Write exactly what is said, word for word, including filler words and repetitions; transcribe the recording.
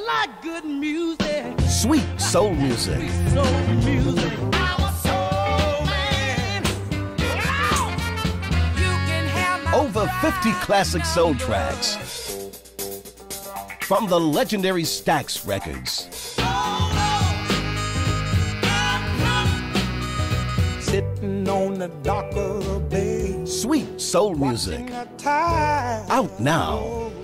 I like good music. Sweet soul music. Sweet soul music. I'm a soul man. You can have my Over fifty classic soul tracks from the legendary Stax records. Sitting on the dock of the bay. Sweet soul music. Out now.